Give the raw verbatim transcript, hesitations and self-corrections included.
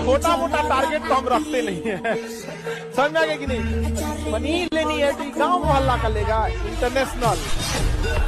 छोटा मोटा टारगेट तो हम रखते नहीं है, समझ में आ गया कि नहीं। पनीर लेनी है तो गांव मोहल्ला का लेगा, इंटरनेशनल।